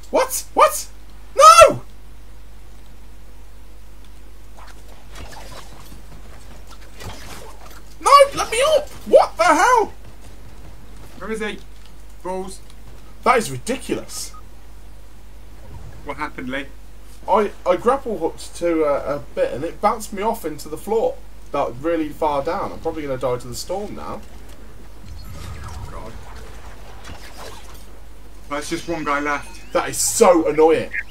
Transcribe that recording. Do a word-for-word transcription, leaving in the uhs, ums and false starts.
What? What? No! No! Let me up! What the hell? Where is he? Balls. That is ridiculous. What happened, Lee? I, I grapple hooked to a, a bit and it bounced me off into the floor. That really far down. I'm probably going to die to the storm now. God. There's just one guy left. That is so annoying.